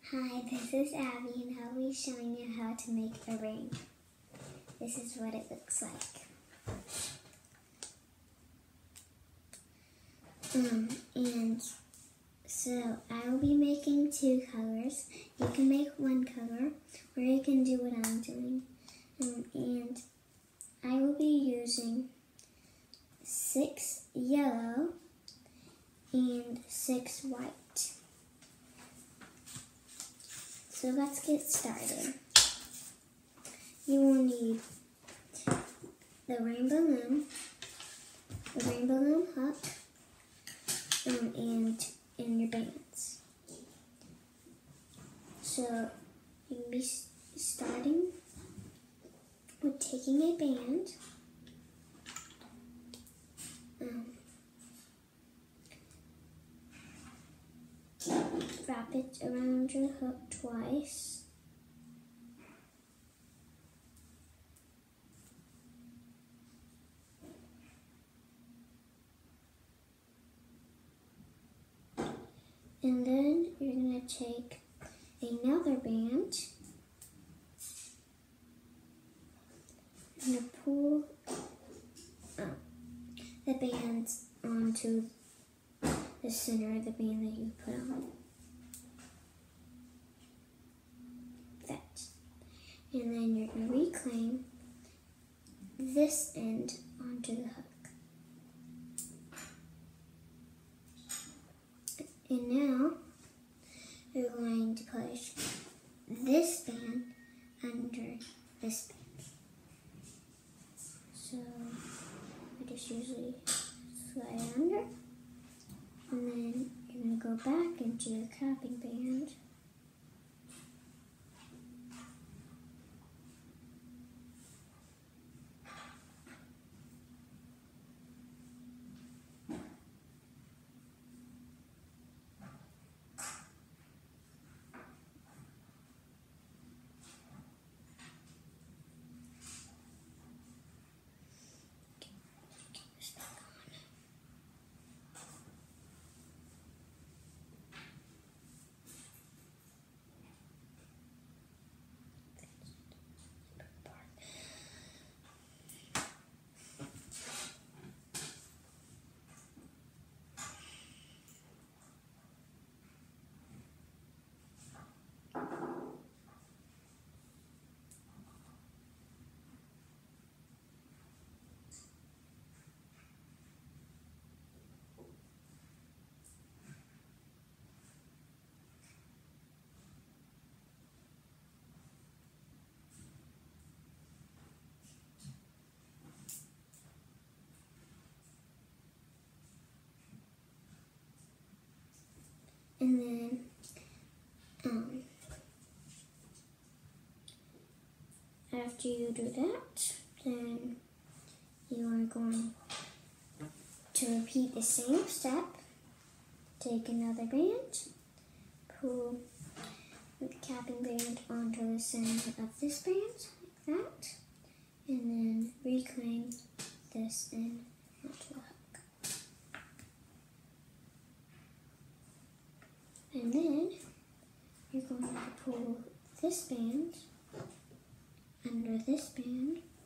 Hi, this is Abby and I'll be showing you how to make a ring. This is what it looks like. And so I will be making two colors. You can make one color or you can do what I'm doing. And I will be using 6 yellow and 6 white. So let's get started. You will need the rainbow loom, hook, and your bands. So you can be starting with taking a band, wrap it around your hook twice. And then you're going to take another band and pull the bands onto the center of the band that you put on. That. And then you're going to reclaim this end onto the hook. And now you're going to push this band under this band. So I just usually slide under, and then you're going to go back into your capping band. And then after you do that, then you are going to repeat the same step. Take another band, pull the capping band onto the center of this band, like that, and then reclaim this end onto the hook. And then you're going to pull this band under this band